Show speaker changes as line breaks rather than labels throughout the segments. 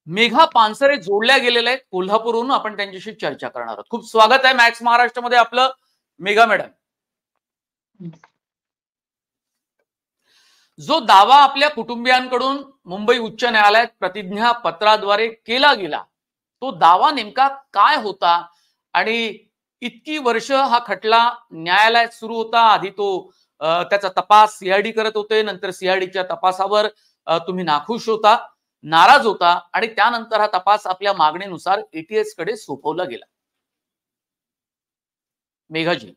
मेघा पानसरे जोडल्या गेलेल्या आहेत कोल्हापूरहून. आपण त्यांच्याशी चर्चा करणार आहोत. खूप स्वागत आहे मॅक्स महाराष्ट्रामध्ये आपलं, मेघा मॅडम. जो दावा आपल्या कुटुंबियांकडून मुंबई उच्च न्यायालयात प्रतिज्ञा पत्राद्वारे केला गेला, तो दावा नेमका काय होता आणि इतकी वर्ष हा खटला न्यायालयात सुरू होता? आधी तो त्याचा तपास सीआयडी करत होते, नंतर सीआयडीच्या तपासावर तुम्ही नाखुश होता, नाराज होता आणि त्यानंतर हा तपास आपल्या मागणीनुसार एटीएस कडे सोपवला गेला. मेघाजी,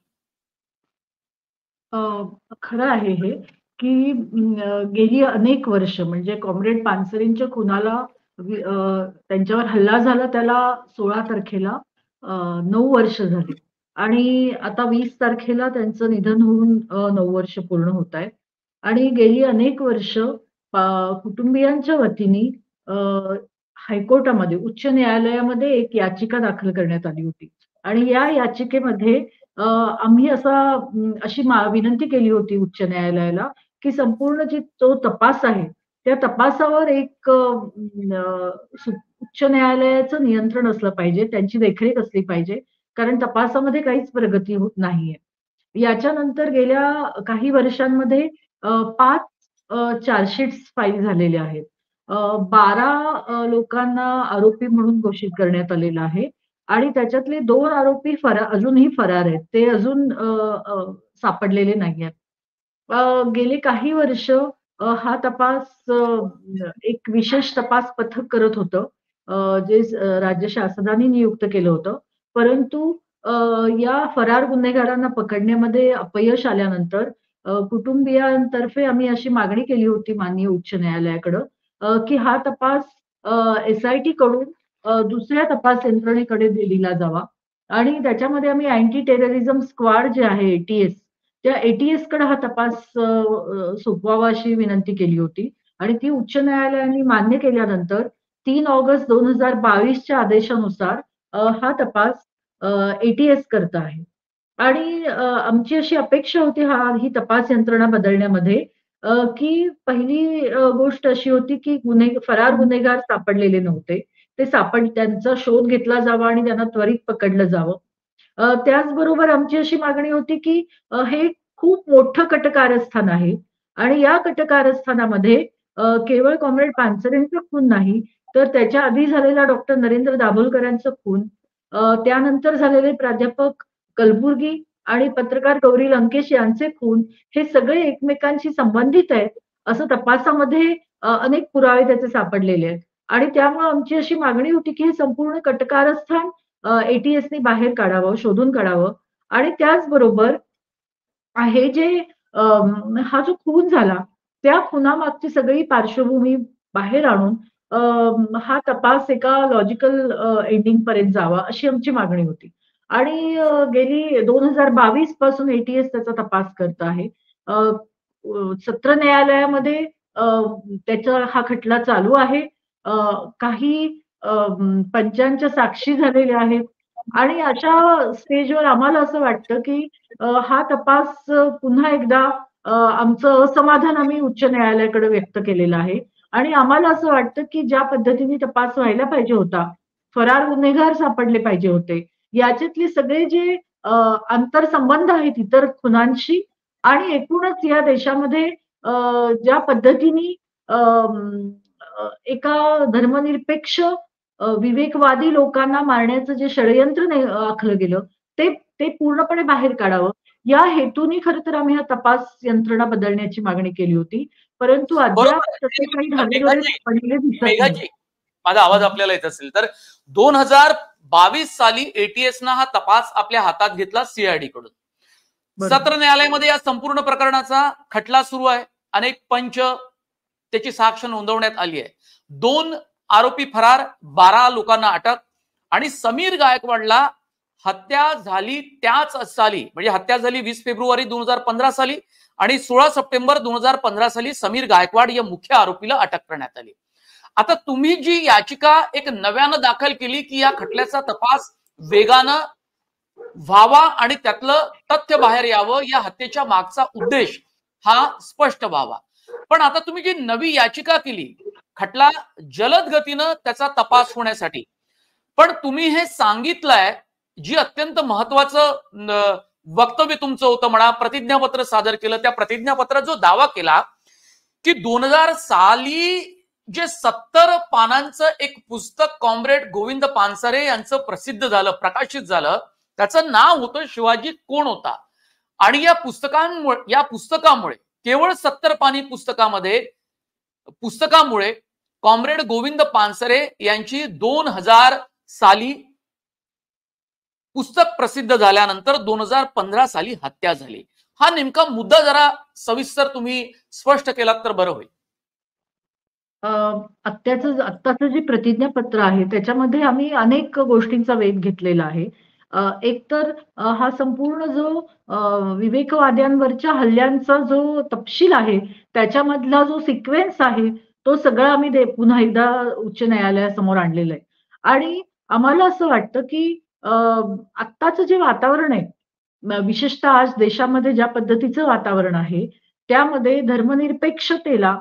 खरं आहे हे की गेली अनेक वर्ष म्हणजे कॉम्रेड पानसरेंच्या खुनाला त्यांच्यावर हल्ला झाला त्याला 16 तारखेला 9 वर्ष झाली आणि आता 20 तारखेला त्यांचं निधन होऊन 9 वर्ष पूर्ण होत आहेत. आणि गेली अनेक वर्ष कुटुंबियांच्या वतीने हायकोर्टामध्ये उच्च न्यायालयामध्ये एक याचिका दाखल करण्यात आली होती आणि या याचिकेमध्ये आम्ही अशी विनंती केली होती उच्च न्यायालयाला की संपूर्ण तो तपास आहे त्या तपासावर एक उच्च न्यायालयाचं नियंत्रण असलं पाहिजे, त्यांची देखरेख असली पाहिजे, कारण तपासामध्ये काहीच प्रगती होत नाहीये. याच्यानंतर गेल्या काही वर्षांमध्ये 5 चार्जशीट्स फाईल झालेल्या आहेत. 12 लोकांना आरोपी म्हणून घोषित करण्यात आलेलं आहे आणि त्याच्यातले 2 आरोपी अजूनही फरार आहेत. ते अजून सापडलेले नाहीयेत. गेली काही वर्ष हा तपास एक विशेष तपास पथक करत होतं, जे राज्य शासनाने नियुक्त केलं होतं. परंतु या फरार गुन्हेगारांना पकडण्यामध्ये अपयश आल्यानंतर कुटुंबियांतर्फे आम्ही अशी मागणी केली होती माननीय उच्च न्यायालयाकडं की हा तपास एसआयटी कडून दुसऱ्या तपास यंत्रणेकडे दिला जावा आणि त्याच्यामध्ये आम्ही अँटी टेररिझम स्क्वॉड जे आहे एटीएस, त्या एटीएस कडे हा तपास सोपवावा अशी विनंती केली होती आणि ती उच्च न्यायालयाने मान्य केल्यानंतर 3 ऑगस्ट 2022च्या आदेशानुसार हा तपास एटीएस करत आहे. आणि आमची अशी अपेक्षा होती ही तपास यंत्रणा बदलण्यामध्ये की पहिली गोष्ट अशी होती की फरार गुन्हेगार सापडलेले नव्हते. त्यांचा शोध घेतला जावा आणि त्यांना त्वरित पकडलं जावं. त्याचबरोबर आमची अशी मागणी होती की हे खूप मोठं कटकारस्थान आहे आणि या कटकारस्थानामध्ये केवळ कॉम्रेड पानसरेंचा खून नाही, तर त्याच्या आधी झालेला डॉक्टर नरेंद्र दाभोलकरांचा खून, त्यानंतर झालेले प्राध्यापक कलबुर्गी आणि पत्रकार गौरी लंकेश यांचे खून, हे सगळे एकमेकांशी संबंधित आहेत असं तपासामध्ये अनेक पुरावे त्याचे सापडलेले आहेत. आणि त्यामुळे आमची अशी मागणी होती की हे संपूर्ण कटकारस्थान एटीएसने बाहेर काढावं, शोधून काढावं आणि त्याचबरोबर हे जे हा जो खून झाला, त्या खुनामागची सगळी पार्श्वभूमी बाहेर आणून हा तपास एका लॉजिकल एंडिंग पर्यंत जावा अशी आमची मागणी होती. आणि गेली 2022 पासून एटीएस त्याचा तपास करत आहे. सत्र न्यायालयामध्ये त्याचा हा खटला चालू आहे. काही पंचांच्या साक्षी झालेल्या आहेत आणि अशा स्टेजवर आम्हाला असं वाटतं की हा तपास पुन्हा एकदा आमचं असमाधान आम्ही उच्च न्यायालयाकडे व्यक्त केलेलं आहे आणि आम्हाला असं वाटतं की ज्या पद्धतीने तपास व्हायला पाहिजे होता, फरार गुन्हेगार सापडले पाहिजे होते, याच्यातले सगळे जे आंतरसंबंध आहेत इतर खुनांशी आणि एकूणच या देशामध्ये ज्या पद्धतीने एका धर्मनिरपेक्ष विवेकवादी लोकांना मारण्याचं जे षडयंत्र आखलं गेलं, ते पूर्णपणे बाहेर काढावं या हेतूने खरं तर आम्ही हा तपास यंत्रणा बदलण्याची मागणी केली होती. परंतु अद्याप तसे काही धागेदोरे पडलेले दिसत नाही.
माझा आवाज आपल्याला येत असेल तर 2022 साली एटीएसनं हा तपास आपल्या हातात घेतला सीआयडी कडून. सत्र न्यायालयामध्ये या संपूर्ण प्रकरणाचा खटला सुरू आहे. अनेक पंच त्याची साक्ष नोंदवण्यात आली आहे. 2 आरोपी फरार, 12 लोकांना अटक आणि समीर गायकवाडला हत्या झाली त्याच साली, म्हणजे हत्या झाली 20 फेब्रुवारी 2015 साली आणि 16 सप्टेंबर 2015 साली समीर गायकवाड या मुख्य आरोपीला अटक करण्यात आली. आता तुम्ही जी याचिका एक नव्यानं दाखल केली की या खटल्याचा तपास वेगानं व्हावा आणि त्यातलं तथ्य बाहेर यावं, या हत्येच्या मागचा उद्देश हा स्पष्ट व्हावा, पण आता तुम्ही जी नवी याचिका केली खटला जलद गतीनं त्याचा तपास होण्यासाठी. पण तुम्ही हे सांगितलंय, जी अत्यंत महत्वाचं वक्तव्य तुमचं होतं म्हणा, प्रतिज्ञापत्र सादर केलं, त्या प्रतिज्ञापत्रात जो दावा केला की 2000 साली जे 70 पानांचं एक पुस्तक कॉम्रेड गोविंद पानसरे यांचं प्रसिद्ध झालं, प्रकाशित झालं, त्याचं नाव होतं शिवाजी कोण होता. आणि या पुस्तकामुळे केवळ 70 पानी पुस्तकामुळे कॉम्रेड गोविंद पानसरे यांची 2000 साली पुस्तक प्रसिद्ध झाल्यानंतर 2015 साली हत्या झाली. हा नेमका मुद्दा जरा सविस्तर तुम्ही स्पष्ट केलात तर बरं होईल.
आत्ताचं जे प्रतिज्ञापत्र आहे त्याच्यामध्ये आम्ही अनेक गोष्टींचा वेध घेतलेला आहे. एकतर हा संपूर्ण जो विवेकवाद्यांवरच्या हल्ल्यांचा जो तपशील आहे त्याच्यामधला जो सिक्वेन्स आहे तो सगळा आम्ही पुन्हा एकदा उच्च न्यायालयासमोर आणलेला आहे. आणि आम्हाला असं वाटतं की आत्ताचं जे वातावरण आहे, विशेषतः आज देशामध्ये ज्या पद्धतीचं वातावरण आहे त्यामध्ये धर्मनिरपेक्षतेला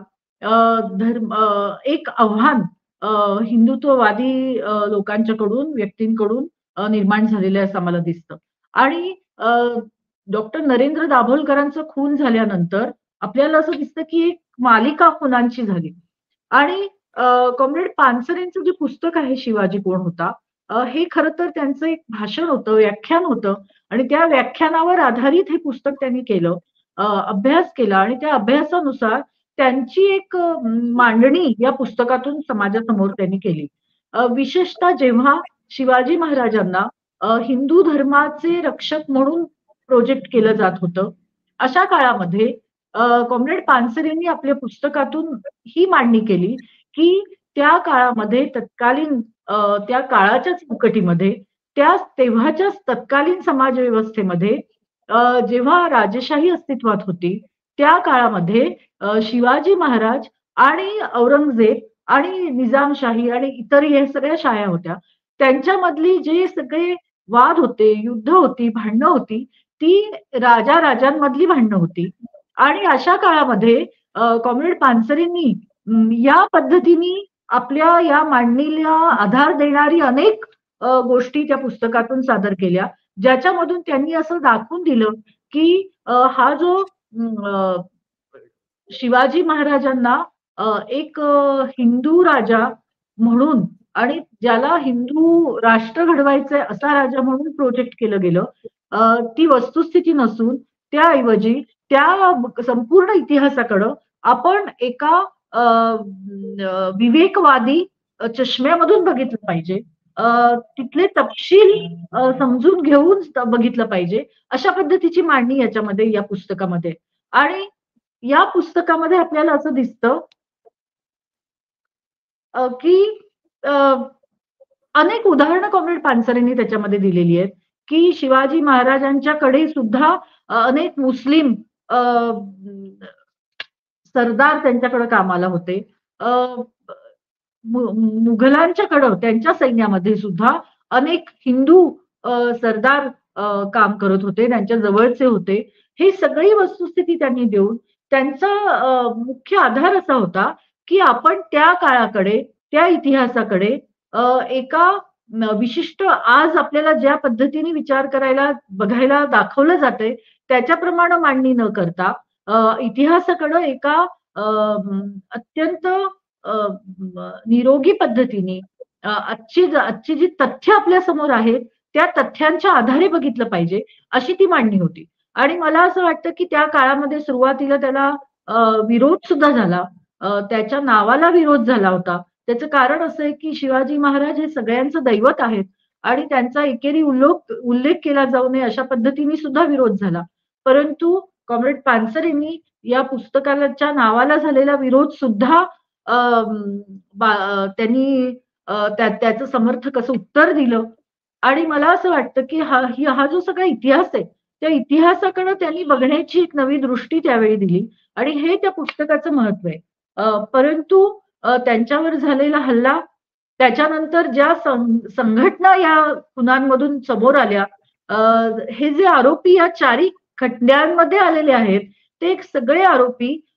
एक आव्हान हिंदुत्ववादी लोकांच्याकडून, व्यक्तींकडून निर्माण झालेलं आहे असं आम्हाला दिसतं. आणि डॉक्टर नरेंद्र दाभोलकरांचा खून झाल्यानंतर आपल्याला असं दिसतं की एक मालिका खुनांची झाली. आणि कॉम्रेड पानसरेंचं जे पुस्तक आहे शिवाजी कोण होता, हे खरं तर त्यांचं एक भाषण होतं, व्याख्यान होतं आणि त्या व्याख्यानावर आधारित हे पुस्तक त्यांनी केलं, अभ्यास केला आणि त्या अभ्यासानुसार त्यांची एक मांडणी या पुस्तकातून समाजासमोर त्यांनी केली. विशेषतः जेव्हा शिवाजी महाराजांना हिंदू धर्माचे रक्षक म्हणून प्रोजेक्ट केलं जात होतं, अशा काळामध्ये कॉम्रेड पानसरेंनी आपल्या पुस्तकातून ही मांडणी केली की त्या काळामध्ये तत्कालीन त्या काळाच्या चौकटीमध्ये तेव्हाच्याच तत्कालीन समाज व्यवस्थेमध्ये जेव्हा राजेशाही अस्तित्वात होती त्या काळामध्ये शिवाजी महाराज आणि औरंगजेब आणि निजामशाही आणि इतर हे सगळ्या शाया होत्या, त्यांच्यामधली जे सगळे वाद होते, युद्ध होती, भांडणं होती, ती राजांमधली भांडणं होती. आणि अशा काळामध्ये कॉम्रेड पानसरेंनी या पद्धतीने आपल्या या मांडणीला आधार देणारी अनेक गोष्टी त्या पुस्तकातून सादर केल्या, ज्याच्यामधून त्यांनी असं दाखवून दिलं की हा जो शिवाजी महाराजांना एक हिंदू राजा म्हणून आणि ज्याला हिंदू राष्ट्र घडवायचंय असा राजा म्हणून प्रोजेक्ट केलं गेलं, ती वस्तुस्थिती नसून त्याऐवजी त्या संपूर्ण इतिहासाकडं आपण एका विवेकवादी चष्म्यामधून बघितलं पाहिजे, तिथले तपशील समजून घेऊन बघितलं पाहिजे, अशा पद्धतीची मांडणी याच्यामध्ये या पुस्तकामध्ये. आणि या पुस्तकामध्ये आपल्याला असं दिसतं की अनेक उदाहरणं कॉम्रेड पानसरेंनी त्याच्यामध्ये दिलेली आहेत की शिवाजी महाराजांच्याकडे सुद्धा अनेक मुस्लिम सरदार त्यांच्याकडे कामाला होते, मुघलांच्याकडं त्यांच्या सैन्यामध्ये सुद्धा अनेक हिंदू सरदार काम करत होते, त्यांच्या जवळचे होते. हे सगळी वस्तुस्थिती त्यांनी देऊन त्यांचा मुख्य आधार असा होता की आपण त्या काळाकडे, त्या इतिहासाकडे एका विशिष्ट आज आपल्याला ज्या पद्धतीने विचार करायला, बघायला दाखवलं जातंय त्याच्याप्रमाणे मांडणी न करता इतिहासाकडं एका अत्यंत निरोगी पद्धतीने आजची जी तथ्य आपल्या समोर आहेत त्या तथ्यांच्या आधारे बघितलं पाहिजे, अशी ती मांडणी होती. आणि मला असं वाटतं की त्या काळामध्ये सुरुवातीला त्याला विरोध सुद्धा झाला, त्याच्या नावाला विरोध झाला होता. त्याचं कारण असं आहे की शिवाजी महाराज हे सगळ्यांचं दैवत आहेत आणि त्यांचा एकेरी उल्लेख केला जाऊ नये अशा पद्धतीने सुद्धा विरोध झाला. परंतु कॉम्रेड पानसरेंनी या पुस्तकाच्या नावाला झालेला विरोध सुद्धा त्यांनी त्याचं समर्थक असं उत्तर दिलं. आणि मला असं वाटतं की हा जो सगळा इतिहास आहे त्या इतिहासाकडे त्यांनी बघण्याची एक नवी दृष्टी त्यावेळी दिली आणि हे त्या पुस्तकाचं महत्व आहे. परंतु त्यांच्यावर झालेला हल्ला, त्याच्यानंतर ज्या संघटना या खुनांमधून समोर आल्या, हे जे आरोपी या चारी खटल्यांमध्ये आलेले आहेत ते सगळे आरोपी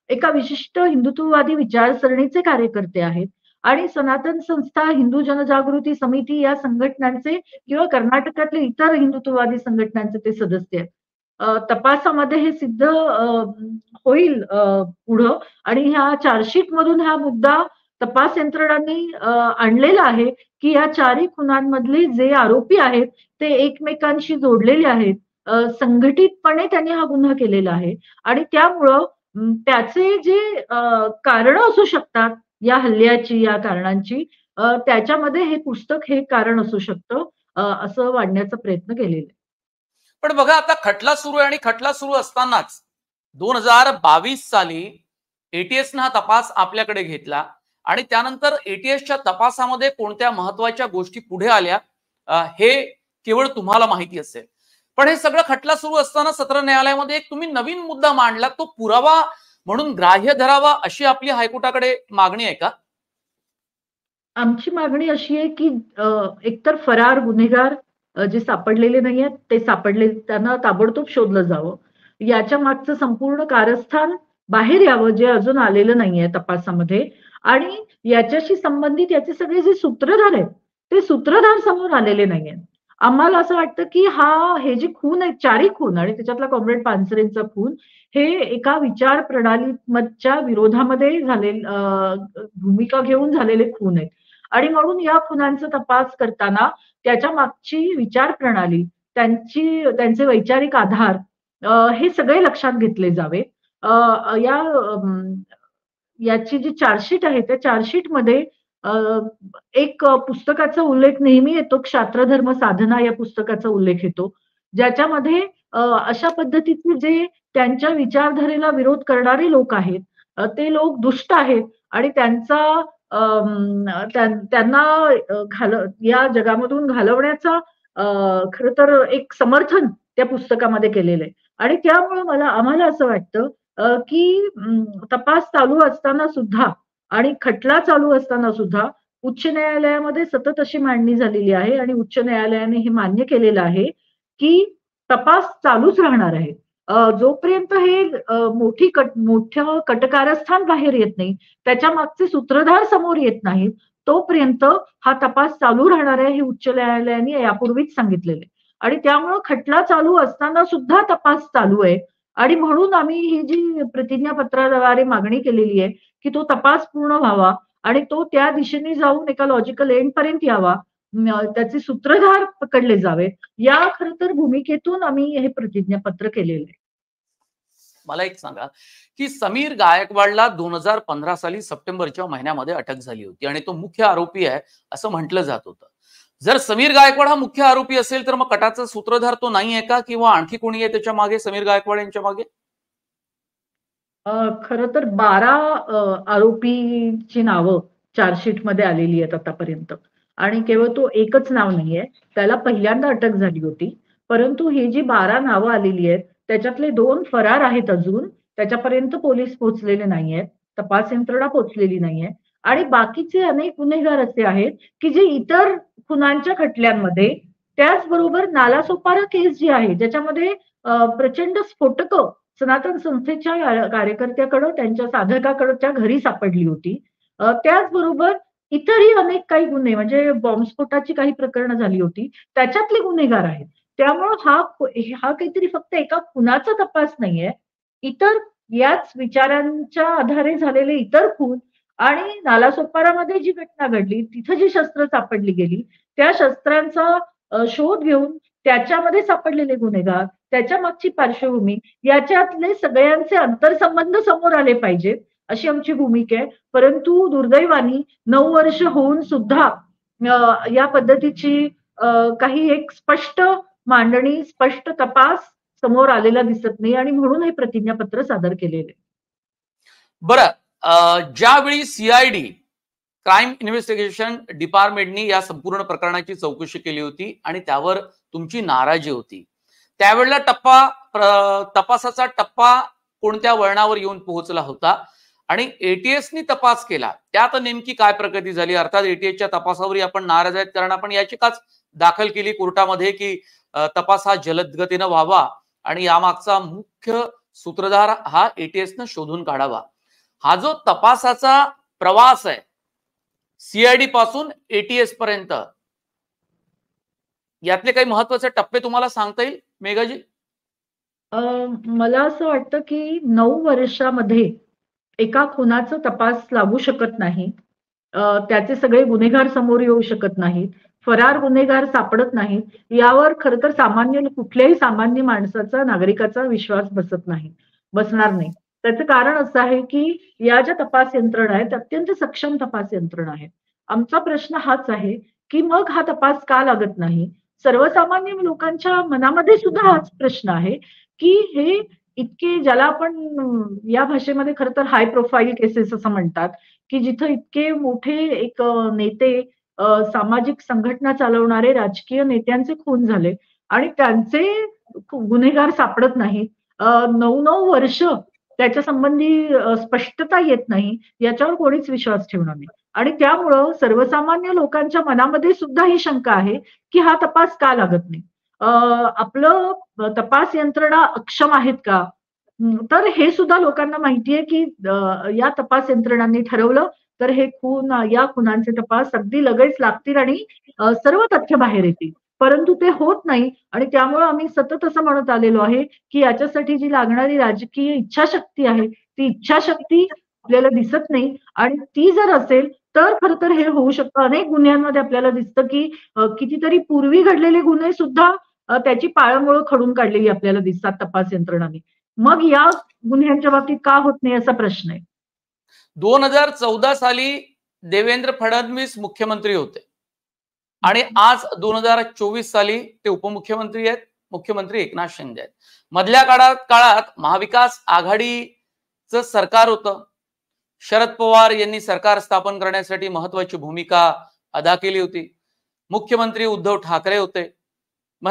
एका विशिष्ट हिंदुत्ववादी विचारसरणीचे कार्यकर्ते आहेत आणि सनातन संस्था, हिंदू जनजागृती समिती या संघटनांचे किंवा कर्नाटकातले इतर हिंदुत्ववादी संघटनांचे ते सदस्य आहेत. तपासामध्ये हे सिद्ध होईल पुढं आणि ह्या चार्जशीट मधून हा मुद्दा तपास यंत्रणांनी आणलेला आहे की या चारही खुनांमधले जे आरोपी आहेत ते एकमेकांशी जोडलेले आहेत. संघटितपणे त्यांनी हा गुन्हा केलेला आहे आणि त्यामुळं त्याचे जे कारण असू शकतात या हल्ल्याची, या कारणांची त्याच्यामध्ये हे पुस्तक हे कारण असू शकतं असं वाढण्याचा प्रयत्न केलेला आहे.
पण बघा आता खटला सुरू आहे आणि खटला सुरू असतानाच 2022 साली एटीएसनं हा तपास आपल्याकडे घेतला आणि त्यानंतर एटीएसच्या तपासामध्ये कोणत्या महत्वाच्या गोष्टी पुढे आल्या हे केवळ तुम्हाला माहिती असेल. पण हे सगळं खटला सुरू असताना सत्र न्यायालयामध्ये एक तुम्ही नवीन मुद्दा मांडला, तो पुरावा म्हणून ग्राह्य धरावा अशी आपली हायकोर्टाकडे मागणी आहे का?
आमची मागणी अशी आहे की एकतर फरार गुन्हेगार जे सापडलेले नाहीयेत ते सापडले त्यांना ताबडतोब शोधलं जावं. याच्या मागचं संपूर्ण कारस्थान बाहेर यावं जे अजून आलेलं नाहीये तपासामध्ये आणि याच्याशी संबंधित याचे सगळे जे सूत्रधार आहेत ते सूत्रधार समोर आलेले नाहीयेत. आम्हाला असं वाटतं की हे जे खून आहेत, चारही खून आणि त्याच्यातला कॉम्रेड पानसरेंचा खून हे एका विचार प्रणालीच्या विरोधामध्ये भूमिका घेऊन झालेले खून आहेत. आणि म्हणून या खुनांचा तपास करताना त्याच्या मागची विचार प्रणाली, त्यांचे वैचारिक आधार हे सगळे लक्षात घेतले जावे. याची जी चार्जशीट आहे त्या चार्जशीटमध्ये एक पुस्तकाचा उल्लेख नेहमी येतो, क्षात्रधर्म साधना या पुस्तकाचा उल्लेख येतो. ज्याच्यामध्ये अशा पद्धतीचे जे त्यांच्या विचारधारेला विरोध करणारे लोक आहेत, ते लोक दुष्ट आहेत आणि त्यांना या जगामधून घालवण्याचा खरं तर एक समर्थन त्या पुस्तकामध्ये केलेलं आहे. आणि त्यामुळे आम्हाला असं वाटतं की तपास चालू असताना सुद्धा आणि खटला चालू असताना सुद्धा उच्च न्यायालयामध्ये सतत अशी मांडणी झालेली आहे आणि उच्च न्यायालयाने हे मान्य केलेलं आहे की तपास चालूच राहणार आहे. जोपर्यंत हे मोठं कटकारस्थान बाहेर येत नाही, त्याच्या मागचे सूत्रधार समोर येत नाहीत, तोपर्यंत हा तपास चालू राहणार आहे हे उच्च न्यायालयाने यापूर्वीच सांगितलेलं आहे. आणि त्यामुळं खटला चालू असताना सुद्धा तपास चालू आहे आणि म्हणून आम्ही ही जी प्रतिज्ञापत्राद्वारे मागणी केलेली आहे की तो तपास पूर्ण व्हावा आणि तो त्या दिशेने जाऊन एका लॉजिकल एंड पर्यंत यावा, त्याचे सूत्रधार पकडले जावेत, या खरं तर भूमिकेतून आम्ही हे प्रतिज्ञापत्र केलेलं आहे.
मला एक सांगा की समीर गायकवाडला 2015 साली सप्टेंबरच्या महिन्यामध्ये अटक झाली होती आणि तो मुख्य आरोपी आहे असं म्हटलं जात होतं. जर समीर गायकवाड हा मुख्य आरोपी असेल तर मग कटाचा सूत्रधार तो नाही आहे का, किंवा आणखी कोणी आहे त्याच्या मागे, समीर गायकवाड यांच्या मागे?
खरं तर 12 आरोपीची नावं चार्जशीटमध्ये आलेली आहेत आतापर्यंत आणि केवळ तो एकच नाव नाहीये. त्याला पहिल्यांदा अटक झाली होती. परंतु ही जी 12 नावं आलेली आहेत, त्याच्यातले 2 फरार आहेत अजून. त्याच्यापर्यंत पोलीस पोहोचलेले नाहीयेत. तपास यंत्रणा पोहोचलेली नाहीये आणि बाकीचे अनेक गुन्हेगार असे आहेत, की जे इतर खुनांच्या खटल्यांमध्ये त्याचबरोबर नालासोपारा केस जी आहे, ज्याच्यामध्ये प्रचंड स्फोटकं सनातन संस्थेच्या कार्यकर्त्याकडं त्यांच्या साधकाकडच्या घरी सापडली होती. त्याचबरोबर इतरही अनेक काही गुन्हे म्हणजे बॉम्बस्फोटाची काही प्रकरणं झाली होती. त्याच्यातले गुन्हेगार आहेत. त्यामुळं हा काहीतरी फक्त एका खुनाचा तपास नाहीये. इतर याच विचारांच्या आधारे झालेले इतर खून आणि नालासोपारामध्ये जी घटना घडली, तिथं जी शस्त्र सापडली गेली, त्या शस्त्रांचा शोध घेऊन त्याच्यामध्ये सापडलेले गुन्हेगार, त्याच्या मागची पार्श्वभूमी याच्यातले सगळ्यांचे अंतर्संबंध समोर आले पाहिजेत, अशी आमची भूमिका आहे. परंतु दुर्दैवाने 9 वर्ष होऊन सुद्धा या पद्धतीची काही एक स्पष्ट मांडणी, स्पष्ट तपास समोर आलेला दिसत नाही आणि म्हणून हे प्रतिज्ञापत्र सादर केलेलं आहे.
बरं, ज्यावेळी सीआयडी क्राईम इन्व्हेस्टिगेशन डिपार्टमेंटनी या संपूर्ण प्रकरणाची चौकशी केली होती आणि त्यावर तुमची नाराजी होती, त्यावेळेला तपासाचा टप्पा कोणत्या वळणावर येऊन पोहोचला होता आणि एटीएसनी तपास केला, त्यात नेमकी काय प्रगती झाली? अर्थात एटीएसच्या तपासावरही आपण नाराज आहेत, कारण आपण याचिकाच दाखल केली कोर्टामध्ये की तपास हा जलद गतीनं व्हावा आणि यामागचा मुख्य सूत्रधार हा एटीएसनं शोधून काढावा. हा जो तपासाचा प्रवास आहे सीआयडी पासून एटीएस पर्यंत, यातले काही महत्वाचे टप्पे तुम्हाला सांगता येईल मेघाजी?
मला असं वाटतं की 9 वर्षामध्ये एका खुनाचा तपास लागू शकत नाही. त्याचे सगळे गुन्हेगार समोर येऊ शकत नाहीत. फरार गुन्हेगार सापडत नाहीत. यावर खरं तर कुठल्याही सामान्य माणसाचा, नागरिकाचा विश्वास बसणार नाही. त्याचं कारण असं आहे की या ज्या तपास यंत्रणा आहेत, अत्यंत सक्षम तपास यंत्रणा आहेत. आमचा प्रश्न हाच आहे की मग हा तपास का लागत नाही? सर्वसामान्य लोकांच्या मनामध्ये सुद्धा हाच प्रश्न आहे की हे इतके, ज्याला आपण या भाषेमध्ये खरं तर हाय प्रोफाईल केसेस असं म्हणतात, की जिथं इतके मोठे एक नेते, सामाजिक संघटना चालवणारे राजकीय नेत्यांचे खून झाले आणि त्यांचे गुन्हेगार सापडत नाहीत. 9-9 वर्ष त्याच्या संबंधी स्पष्टता येत नाही. याच्यावर कोणीच विश्वास ठेवणार नाही. आणि त्यामुळं सर्वसामान्य लोकांच्या मनामध्ये सुद्धा ही शंका आहे, की हा तपास का लागत नाही? आपलं तपास यंत्रणा अक्षम आहेत का? तर हे सुद्धा लोकांना माहिती आहे, की या तपास यंत्रणांनी ठरवलं तर हे या खुनांचे तपास अगदी लगेच लागतील आणि सर्व तथ्य बाहेर येतील. परंतु ते होत नाही आणि त्यामुळं आम्ही सतत असं म्हणत आलेलो आहे, की याच्यासाठी जी लागणारी राजकीय इच्छाशक्ती आहे, ती इच्छाशक्ती आपल्याला दिसत नाही आणि ती जर असेल तर खरं तर हे होऊ शकतं. अनेक गुन्ह्यांमध्ये आपल्याला दिसतं, की कितीतरी पूर्वी घडलेले गुन्हे सुद्धा त्याची पाळंमुळं खडून काढलेली आपल्याला दिसतात तपास यंत्रणांनी. मग या गुन्ह्यांच्या बाबतीत का होत नाही असा प्रश्न आहे.
2014 साली देवेंद्र फडणवीस मुख्यमंत्री होते आणि आज 2024 साली ते उपमुख्यमंत्री आहेत. मुख्यमंत्री एकनाथ शिंदे आहेत. मधल्या काळात महाविकास आघाडीचं सरकार होतं. शरद पवार यांनी सरकार स्थापन करण्यासाठी महत्वाची भूमिका अदा केली होती. मुख्यमंत्री उद्धव ठाकरे होते. मग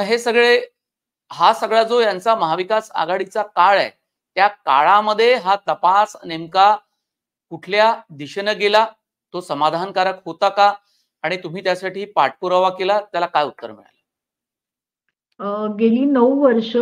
हा सगळा जो यांचा महाविकास आघाडीचा काळ आहे, त्या काळामध्ये हा तपास नेमका कुठल्या दिशेनं गेला, तो समाधानकारक होता का, आणि तुम्ही त्यासाठी पाठपुरावा केला, त्याला काय उत्तर मिळालं?
गेली 9 वर्ष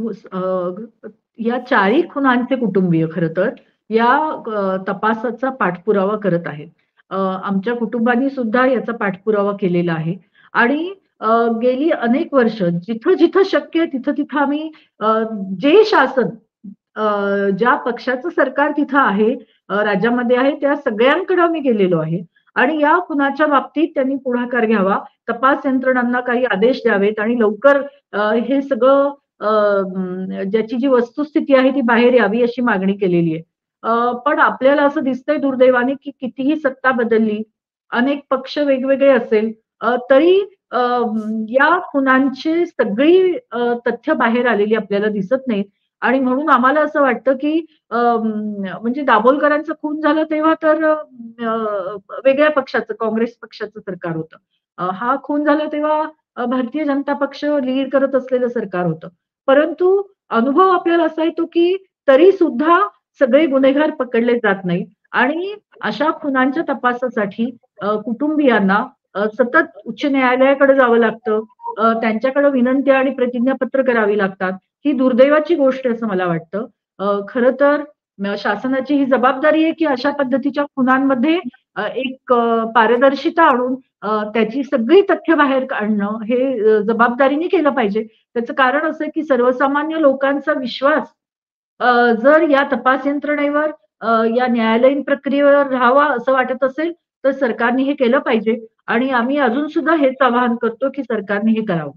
या 4ही खुनांचे कुटुंबीय खरं तर या तपासाचा पाठपुरावा करत आहेत. आमच्या कुटुंबानी सुद्धा याचा पाठपुरावा केलेला आहे आणि गेली अनेक वर्ष जिथं-जिथं शक्य आहे तिथं-तिथं आम्ही जे शासन, ज्या पक्षाचं सरकार तिथं आहे, राज्यामध्ये आहे, त्या सगळ्यांकडे आम्ही गेलेलो आहे आणि या खुनाच्या बाबतीत त्यांनी पुढाकार घ्यावा, तपास यंत्रणांना काही आदेश द्यावेत आणि लवकर हे सगळं ज्याची जी वस्तुस्थिती आहे ती बाहेर यावी अशी मागणी केलेली आहे. पण आपल्याला असं दिसतंय दुर्दैवाने, की कितीही सत्ता बदलली, अनेक पक्ष वेगवेगळे असेल, तरी या खुनांची सगळी तथ्य बाहेर आलेली आपल्याला दिसत नाहीत आणि म्हणून आम्हाला असं वाटतं, की म्हणजे दाभोलकरांचा खून झाला तेव्हा तर वेगळ्या पक्षाचं, काँग्रेस पक्षाचं सरकार होतं. हा खून झाला तेव्हा भारतीय जनता पक्ष लीड करत असलेलं सरकार होतं. परंतु अनुभव आपल्याला असा येतो, की तरी सुद्धा सगळे गुन्हेगार पकडले जात नाहीत आणि अशा खुनांच्या तपासासाठी कुटुंबियांना सतत उच्च न्यायालयाकडे जावं लागतं. त्यांच्याकडे विनंत्या आणि प्रतिज्ञापत्र करावी लागतात. ही दुर्दैवाची गोष्ट आहे असं मला वाटतं. खरं तर शासनाची ही जबाबदारी आहे, की अशा पद्धतीच्या खुनांमध्ये एक पारदर्शिता आणून त्याची सगळी तथ्य बाहेर काढणं हे जबाबदारीने केलं पाहिजे. त्याचं कारण असं आहे, की सर्वसामान्य लोकांचा विश्वास जर या तपास यंत्रणेवर, या न्यायालयीन प्रक्रियेवर राहावा असं वाटत असेल, तर सरकारने हे केलं पाहिजे आणि आम्ही अजून सुद्धा हेच आवाहन करतो, की सरकारने हे करावं.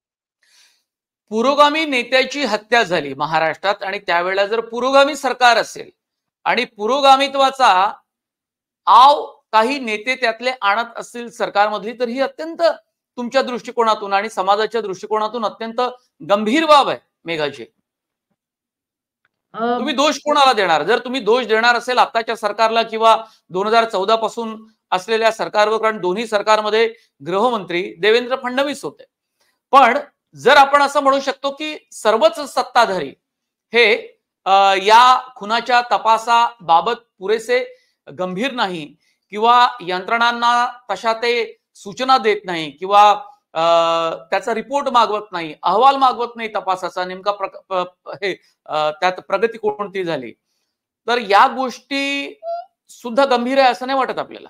पुरोगामी नेत्याची हत्या झाली महाराष्ट्रात आणि त्यावेळेला जर पुरोगामी सरकार असेल आणि पुरोगामित्वाचा आव काही नेते त्यातले आणत असतील सरकारमधली, तर ही अत्यंत तुमच्या दृष्टिकोनातून आणि समाजाच्या दृष्टिकोनातून अत्यंत गंभीर बाब आहे मेघाजी. तुम्ही दोष कोणाला देणार? जर तुम्ही दोष देणार असेल आताच्या सरकारला किंवा 2014 पासून असलेल्या सरकारवर, कारण दोन्ही सरकारमध्ये गृहमंत्री देवेंद्र फडणवीस होते, पण जर आपण असं म्हणू शकतो की सर्वच सत्ताधारी हे या खुनाच्या तपासाबाबत पुरेसे गंभीर नाही किंवा यंत्रणांना तशा ते सूचना देत नाही किंवा त्याचा रिपोर्ट मागवत नाही, अहवाल मागवत नाही तपासाचा, नेमका त्यात प्रगती कोणती झाली, तर या गोष्टी सुद्धा गंभीर आहे असं नाही वाटत आपल्याला?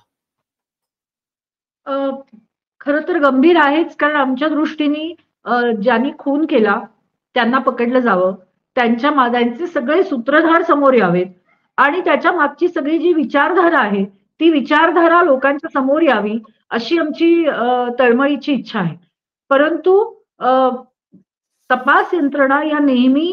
खरं तर गंभीर आहेच, कारण आमच्या दृष्टीने ज्यांनी खून केला त्यांना पकडलं जावं, त्यांचे सगळे सूत्रधार समोर यावेत आणि त्याच्या मागची सगळी जी विचारधारा आहे, ती विचारधारा लोकांच्या समोर यावी, अशी आमची तळमळीची इच्छा आहे. परंतु तपास यंत्रणा या नेहमी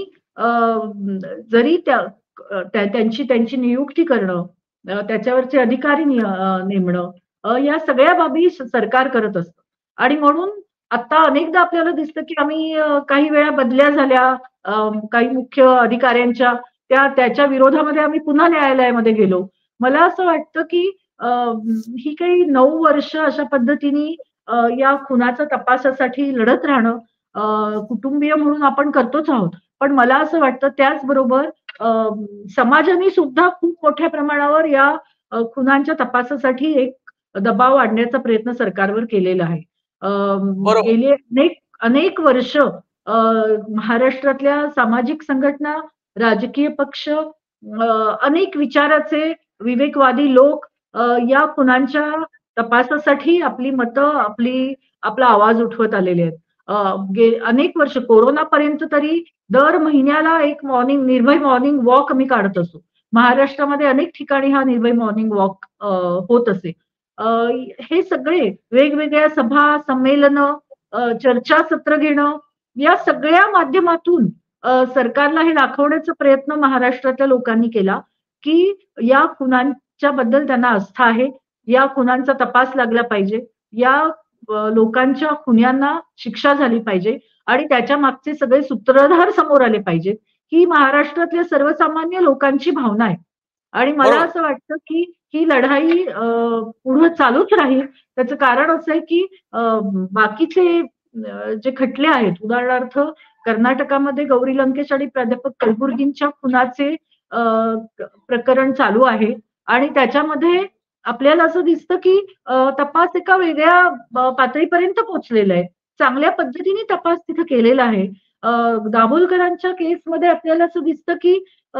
जरी त्यांची नियुक्ती करणं, त्याच्यावरचे अधिकारी नेमणं, या सगळ्या बाबी सरकार करत असतं आणि म्हणून आता अनेकदा आपल्याला दिसतं, की आम्ही काही वेळा बदल्या झाल्या काही मुख्य अधिकाऱ्यांच्या, त्याच्या विरोधामध्ये आम्ही पुन्हा न्यायालयामध्ये गेलो. मला असं वाटतं, की ही काही 9 वर्ष अशा पद्धतीने या खुनाच्या तपासासाठी लढत राहणं कुटुंबीय म्हणून आपण करतोच आहोत. पण मला असं वाटतं त्याचबरोबर समाजाने सुद्धा खूप मोठ्या प्रमाणावर या खुनांच्या तपासासाठी एक दबाव आणण्याचा प्रयत्न सरकारवर केलेला आहे.
बरोबर.
गेले अनेक वर्ष महाराष्ट्रातल्या सामाजिक संघटना, राजकीय पक्ष, अनेक विचाराचे विवेकवादी लोक या खुनांच्या तपासासाठी आपली मतं, आपला आवाज उठवत आलेले आहेत. अनेक वर्ष कोरोनापर्यंत तरी दर महिन्याला एक निर्भय मॉर्निंग वॉक आम्ही काढत असू. महाराष्ट्रामध्ये अनेक ठिकाणी हा निर्भय मॉर्निंग वॉक होत असे. हे सगळे वेगवेगळ्या सभा, संमेलनं, चर्चासत्र घेणं, या सगळ्या माध्यमातून सरकारला हे दाखवण्याचा प्रयत्न महाराष्ट्रातल्या लोकांनी केला, की या खुनांच्या बद्दल त्यांना आस्था आहे. या खुनांचा तपास लागला पाहिजे. या लोकांच्या खुन्यांना शिक्षा झाली पाहिजे आणि त्याच्या मागचे सगळे सूत्रधार समोर आले पाहिजेत. ही महाराष्ट्रातल्या सर्वसामान्य लोकांची भावना आहे आणि मला
बरोबर.
असं वाटतं, की ही लढाई पुढे चालूच राहील. त्याचं कारण असं आहे, की बाकीचे जे खटले आहेत, उदाहरणार्थ कर्नाटकामध्ये गौरी लंकेश आणि प्राध्यापक कलबुर्गींच्या खुनाचे प्रकरण चालू आहे आणि त्याच्यामध्ये आपल्याला असं दिसतं, की तपास एका वेगळ्या पातळीपर्यंत पोहोचलेला आहे. चांगल्या पद्धतीने तपास तिथे केलेला आहे. दाभोलकरांच्या केसमध्ये आपल्याला असं दिसतं, की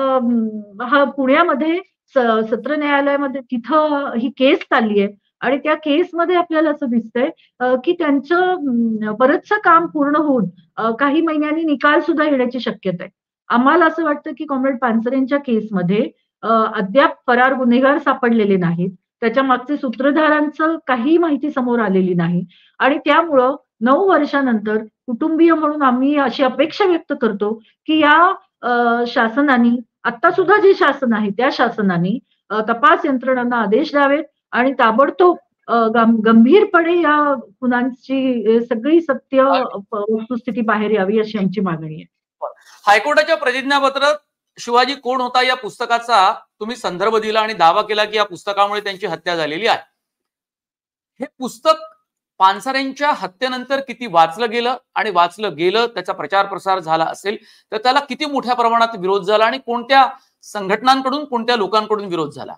हा पुण्यामध्ये सत्र न्यायालयामध्ये तिथं ही केस चालली आहे आणि त्या केसमध्ये आपल्याला असं दिसतंय, की त्यांचं बरंचसं काम पूर्ण होऊन काही महिन्यांनी निकाल सुद्धा येण्याची शक्यता आहे. आम्हाला असं वाटतं, की कॉम्रेड पानसरेंच्या केसमध्ये अद्याप फरार गुन्हेगार सापडलेले नाहीत. त्याच्या मागचे सूत्रधारांचं काही माहिती समोर आलेली नाही आणि त्यामुळं 9 वर्षानंतर कुटुंबीय म्हणून आम्ही अशी अपेक्षा व्यक्त करतो, की या शासनाने, आता सुद्धा जे शासन आहे त्या शासनाने तपास यंत्रणांना आदेश द्यावेत आणि ताबडतोब गंभीरपणे या खुनांची सगळी सत्य वस्तुस्थिती बाहेर यावी, अशी आमची मागणी आहे.
हायकोर्टाच्या प्रतिज्ञापत्रात शिवाजी कोण होता या पुस्तकाचा तुम्ही संदर्भ दिला आणि दावा केला, की या पुस्तकामुळे त्यांची हत्या झालेली आहे. हे पुस्तक पानसरेंच्या हत्येनंतर किती वाचलं गेलं आणि वाचलं गेलं, त्याचा प्रचार प्रसार झाला असेल तर त्याला किती मोठ्या प्रमाणात विरोध झाला आणि कोणत्या संघटनांकडून, कोणत्या लोकांकडून विरोध झाला?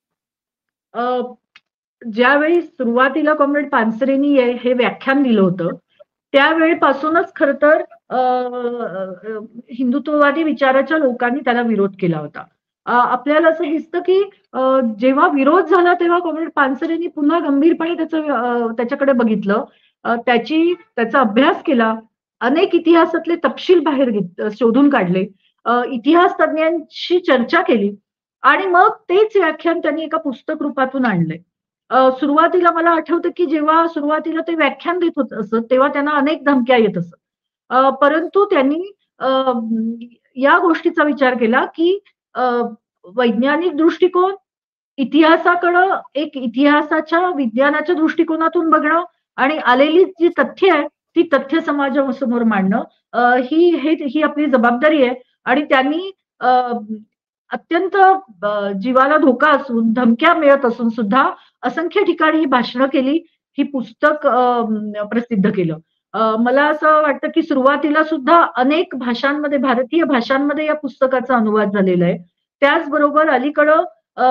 ज्यावेळी सुरुवातीला कॉम्रेड पानसरेंनी हे व्याख्यान दिलं होतं, त्यावेळेपासूनच खरं तर हिंदुत्ववादी विचाराच्या लोकांनी त्याला विरोध केला होता. आपल्याला असं दिसतं, की जेव्हा विरोध झाला तेव्हा कॉम्रेड पानसरेंनी पुन्हा गंभीरपणे त्याच्याकडे बघितलं, त्याचा अभ्यास केला, अनेक इतिहासातले तपशील बाहेर शोधून काढले, इतिहास तज्ञांशी चर्चा केली आणि मग तेच व्याख्यान त्यांनी एका पुस्तक रूपातून आणलंय. सुरुवातीला मला आठवतं, की जेव्हा सुरुवातीला ते व्याख्यान देत होत असत, तेव्हा त्यांना अनेक धमक्या येत असत. परंतु त्यांनी या गोष्टीचा विचार केला, की वैज्ञानिक दृष्टिकोन, इतिहासाकडं एक इतिहासाच्या विज्ञानाच्या दृष्टिकोनातून बघणं आणि आलेली जी तथ्य आहे ती तथ्य समाजासमोर मांडणं, ही आपली जबाबदारी आहे आणि त्यांनी अत्यंत जीवाला धोका असून, धमक्या मिळत असून सुद्धा असंख्य ठिकाणी ही भाषणं केली, ही पुस्तक प्रसिद्ध केलं. मला असं वाटतं, की सुरुवातीला सुद्धा अनेक भाषांमध्ये, भारतीय भाषांमध्ये या पुस्तकाचा अनुवाद झालेला आहे. त्याचबरोबर अलीकडं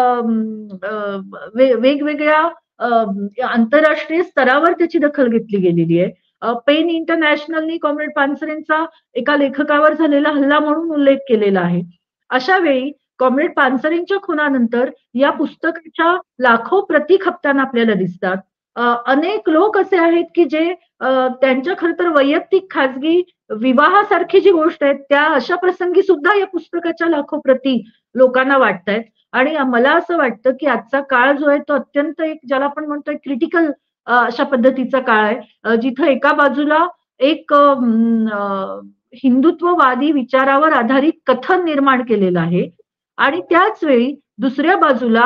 वेगवेगळ्या आंतरराष्ट्रीय स्तरावर त्याची दखल घेतली गेलेली आहे. पेन इंटरनॅशनलनी कॉम्रेड पानसरेंचा एका लेखकावर झालेला हल्ला म्हणून उल्लेख केलेला आहे. अशा वेळी कॉम्रेड पानसरेंच्या खुनानंतर या पुस्तकाच्या लाखो प्रती खपताना आपल्याला दिसतात. अनेक लोक असे आहेत की जे त्यांच्या खरं तर वैयक्तिक खाजगी विवाहासारखी जी गोष्ट आहे त्या अशा प्रसंगी सुद्धा या पुस्तकाच्या लाखो प्रती लोकांना वाटतायत. आणि मला असं वाटतं की आजचा काळ जो आहे तो अत्यंत एक ज्याला आपण म्हणतोय क्रिटिकल अशा पद्धतीचा काळ आहे, जिथं एका बाजूला एक हिंदुत्ववादी विचारावर आधारित कथन निर्माण केलेलं आहे आणि त्याच वेळी दुसऱ्या बाजूला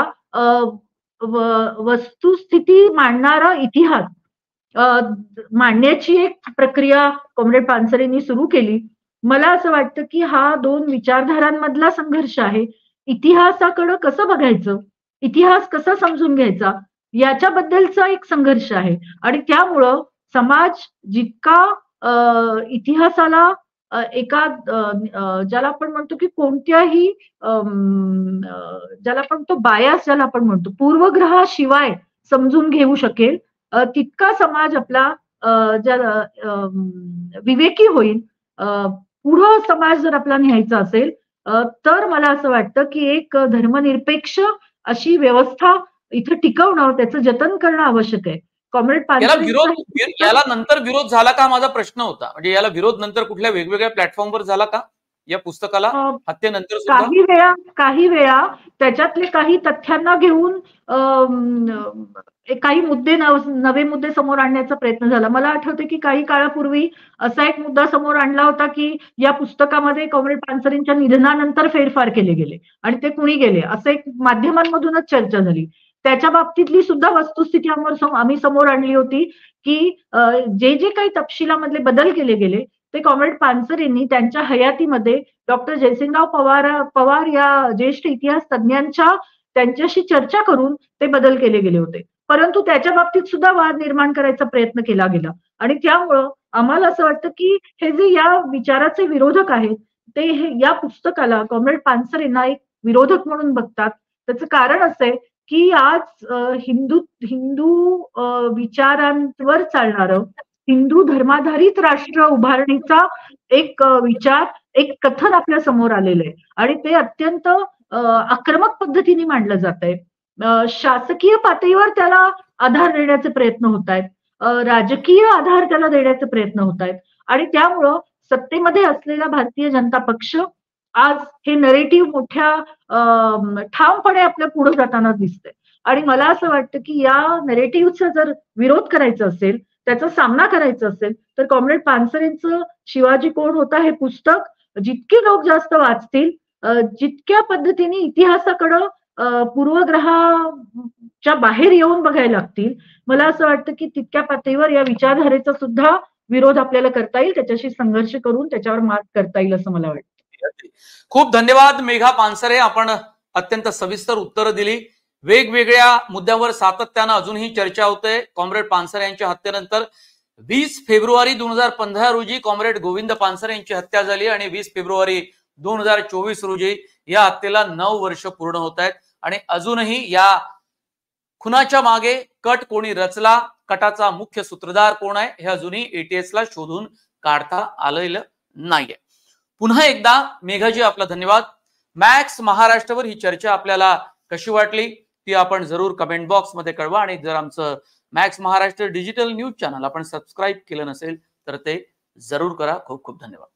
वस्तुस्थिती मांडणारा इतिहास मांडण्याची एक प्रक्रिया कॉम्रेड पानसरेंनी सुरू केली. मला असं वाटतं की हा दोन विचारधारांमधला संघर्ष आहे. इतिहासाकडं कसं बघायचं, इतिहास कसा समजून घ्यायचा याच्याबद्दलचा एक संघर्ष आहे. आणि त्यामुळं समाज जितका इतिहासाला एका ज्याला आपण म्हणतो की कोणत्याही ज्याला आपण तो बायास ज्याला आपण म्हणतो पूर्वग्रहाशिवाय समजून घेऊ शकेल, तितका समाज आपला विवेकी होईल. पुढं समाज जर आपला न्यायचा असेल तर मला असं वाटतं की एक धर्मनिरपेक्ष अशी व्यवस्था इथं टिकवणं, त्याचं जतन करणं आवश्यक आहे. कॉम्रेड
याला नंतर विरोध झाला का, माझा प्रश्न होता. म्हणजे याला विरोध नंतर कुठल्या वेगवेगळ्या प्लॅटफॉर्मवर झाला का या पुस्तकाला हत्येनंतर?
काही वेळा त्याच्यातले काही तथ्यांना घेऊन काही मुद्दे नवे मुद्दे समोर आणण्याचा प्रयत्न झाला. मला आठवते की काही काळापूर्वी असा एक मुद्दा समोर आणला होता की या पुस्तकामध्ये कॉम्रेड पानसरेंच्या निधनानंतर फेरफार केले गेले आणि ते कुणी गेले असं एक माध्यमांमधूनच चर्चा झाली. त्याच्या बाबतीतली सुद्धा वस्तुस्थिती आम्ही समोर आणली होती की जे काही तपशिलामधले बदल केले गेले ते कॉम्रेड पानसरेंनी त्यांच्या हयातीमध्ये डॉक्टर जयसिंगराव पवार या ज्येष्ठ इतिहास तज्ञांच्या त्यांच्याशी चर्चा करून ते बदल केले गेले होते. परंतु त्याच्या बाबतीत सुद्धा वाद निर्माण करायचा प्रयत्न केला गेला आणि त्यामुळं आम्हाला असं वाटतं की हे जे या विचाराचे विरोधक आहेत ते या पुस्तकाला कॉम्रेड पानसरेंना एक विरोधक म्हणून बघतात. त्याचं कारण असं आहे की आज हिंदू विचारांवर चालणारं हिंदू धर्माधारित राष्ट्र उभारणीचा एक विचार, एक कथन आपल्या समोर आलेलं आहे आणि ते अत्यंत आक्रमक पद्धतीने मांडलं जात आहे. शासकीय पातळीवर त्याला आधार देण्याचे प्रयत्न होत आहेत, राजकीय आधार त्याला देण्याचे प्रयत्न होत आहेत आणि त्यामुळं सत्तेमध्ये असलेला भारतीय जनता पक्ष आज हे नरेटिव्ह मोठ्या ठामपणे आपल्या पुढे जाताना दिसतंय. आणि मला असं वाटतं की या नरेटिव्हचा जर विरोध करायचा असेल, त्याचा सामना करायचा असेल तर कॉम्रेड पानसरेंचं शिवाजी कोण होता हे पुस्तक जितके लोक जास्त वाचतील, जितक्या पद्धतीने इतिहासाकडं पूर्वग्रहाच्या बाहेर येऊन बघायला लागतील, मला असं वाटतं की तितक्या पातळीवर या विचारधारेचा सुद्धा विरोध आपल्याला करता येईल, त्याच्याशी संघर्ष करून त्याच्यावर मात करता येईल असं मला वाटतं.
खूप धन्यवाद मेघा पानसरे, आपण अत्यंत सविस्तर उत्तर दिली. वेगवेगळ्या मुद्द्यावर सातत्यानं अजूनही चर्चा होते. कॉम्रेड पानसरे यांच्या हत्येनंतर 20 फेब्रुवारी 2015 रोजी कॉम्रेड गोविंद पानसरे यांची हत्या झाली आणि 20 फेब्रुवारी 2024 रोजी या हत्येला 9 वर्ष पूर्ण होत आहेत आणि अजूनही या खुनाच्या मागे कट कोणी रचला, कटाचा मुख्य सूत्रधार कोण आहे हे अजूनही ATS ला शोधून काढता आलेलं नाहीये. पुन्हा एकदा मेघाजी आपला धन्यवाद. मॅक्स महाराष्ट्रावर ही चर्चा आपल्याला कशी वाटली ती आपण जरूर कमेंट बॉक्स मध्ये कळवा आणि जर आमचं max Maharashtra digital news channel आपण सबस्क्राईब केलं नसेल तर ते जरूर करा. खूप खूप धन्यवाद.